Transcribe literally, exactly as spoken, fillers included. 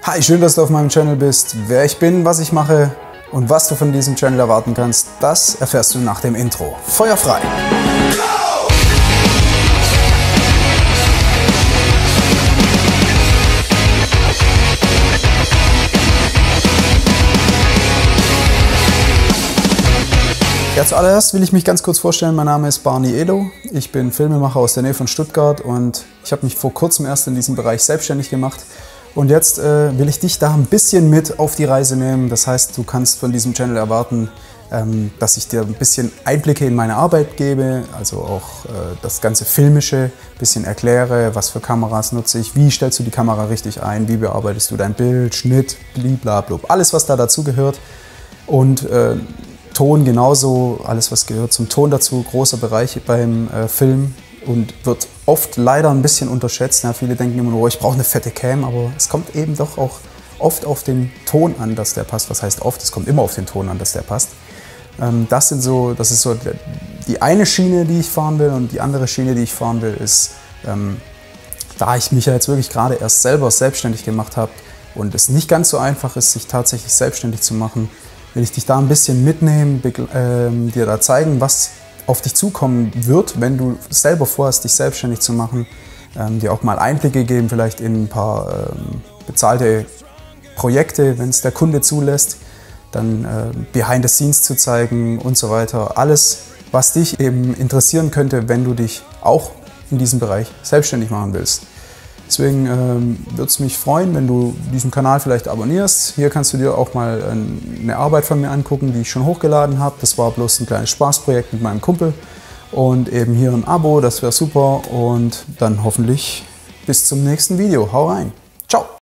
Hi, schön, dass du auf meinem Channel bist. Wer ich bin, was ich mache und was du von diesem Channel erwarten kannst, das erfährst du nach dem Intro. Feuer frei! Ja, zuallererst will ich mich ganz kurz vorstellen. Mein Name ist Barney Elo. Ich bin Filmemacher aus der Nähe von Stuttgart und ich habe mich vor kurzem erst in diesem Bereich selbstständig gemacht. Und jetzt äh, will ich dich da ein bisschen mit auf die Reise nehmen. Das heißt, du kannst von diesem Channel erwarten, ähm, dass ich dir ein bisschen Einblicke in meine Arbeit gebe, also auch äh, das ganze Filmische ein bisschen erkläre, was für Kameras nutze ich, wie stellst du die Kamera richtig ein, wie bearbeitest du dein Bild, Schnitt, blablabla, alles was da dazu gehört. Und äh, Ton genauso, alles was gehört zum Ton dazu, großer Bereich beim äh, Film. Und wird oft leider ein bisschen unterschätzt. Ja, viele denken immer nur, ich brauche eine fette Cam, aber es kommt eben doch auch oft auf den Ton an, dass der passt. Was heißt oft? Es kommt immer auf den Ton an, dass der passt. Ähm, das, sind so, das ist so die eine Schiene, die ich fahren will, und die andere Schiene, die ich fahren will, ist, ähm, da ich mich ja jetzt wirklich gerade erst selber selbstständig gemacht habe und es nicht ganz so einfach ist, sich tatsächlich selbstständig zu machen, will ich dich da ein bisschen mitnehmen, äh, dir da zeigen, was auf dich zukommen wird, wenn du selber vorhast, dich selbstständig zu machen, ähm, dir auch mal Einblicke geben, vielleicht in ein paar ähm, bezahlte Projekte, wenn es der Kunde zulässt, dann äh, Behind the Scenes zu zeigen und so weiter. Alles, was dich eben interessieren könnte, wenn du dich auch in diesem Bereich selbstständig machen willst. Deswegen ähm, würde es mich freuen, wenn du diesen Kanal vielleicht abonnierst. Hier kannst du dir auch mal eine Arbeit von mir angucken, die ich schon hochgeladen habe. Das war bloß ein kleines Spaßprojekt mit meinem Kumpel. Und eben hier ein Abo, das wäre super. Und dann hoffentlich bis zum nächsten Video. Hau rein! Ciao!